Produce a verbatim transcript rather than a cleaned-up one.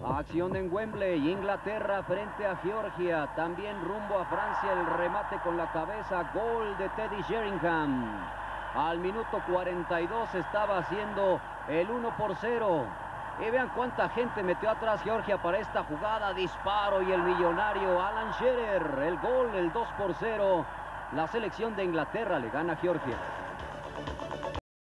Acción en Wembley, Inglaterra frente a Georgia, también rumbo a Francia, el remate con la cabeza, gol de Teddy Sheringham. Al minuto cuarenta y dos estaba haciendo el uno por cero. Y vean cuánta gente metió atrás Georgia para esta jugada, disparo y el millonario Alan Shearer, el gol, el dos por cero. La selección de Inglaterra le gana a Georgia.